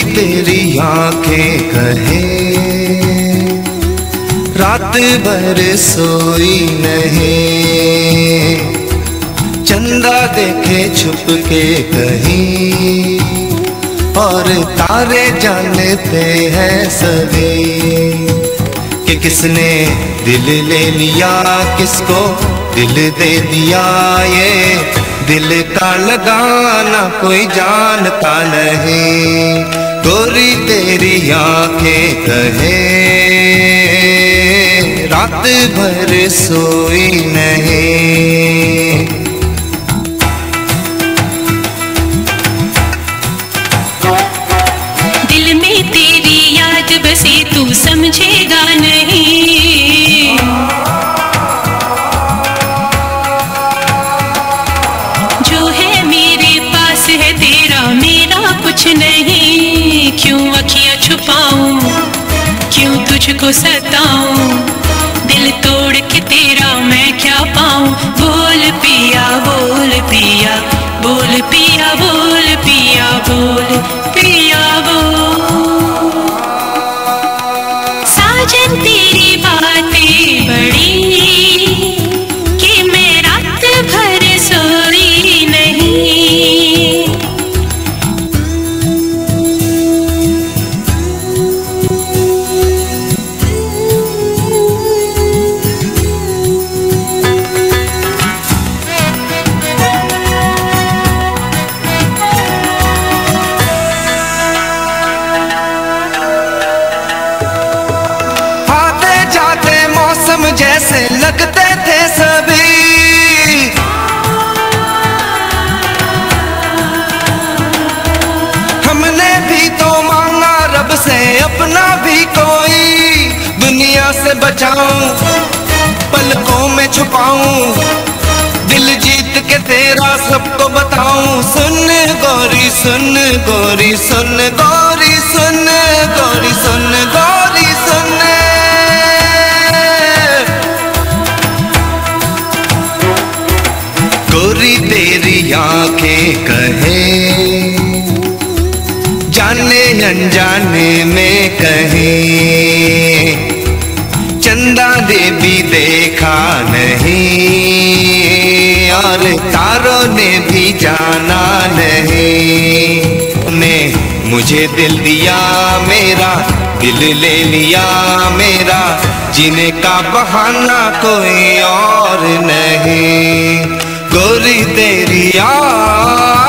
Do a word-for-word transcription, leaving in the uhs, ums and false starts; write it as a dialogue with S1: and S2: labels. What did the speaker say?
S1: तेरी आंखें कहे रात भर सोई नहीं, चंदा देखे छुप के कहीं और तारे जानते हैं सभी कि किसने दिल ले लिया, किसको दिल दे दिया। ये दिल का लगाना कोई जानता नहीं। गोरी तेरी आंखें कहे रात भर सोई नहीं।
S2: दिल में तेरी याद बसे तू समझेगा नहीं, जो है मेरे पास है तेरा मेरा कुछ नहीं। क्यों अखियां छुपाऊं, क्यों तुझको सताऊं, दिल तोड़ के तेरा मैं क्या पाऊं। बोल पिया बोल पिया बोल पिया बोल पिया बोल पिया बोल। साजन तेरी बातें बड़ी कि मैं रात भर सोई नहीं।
S1: जैसे लगते थे सभी, हमने भी तो मांगा रब से अपना भी कोई। दुनिया से बचाऊं पलकों में छुपाऊं, दिल जीत के तेरा सबको बताऊं। सुन गोरी सुन गोरी सुन गोरी सुन गोरी सुन गोरी सुन। गोरी तेरी आंखें कहे जाने अनजाने में कहे, चंदा देवी देखा नहीं और तारों ने भी जाना नहीं। ने मुझे दिल दिया मेरा दिल ले लिया मेरा, जीने का बहाना कोई और नहीं। गोरी तेरी आ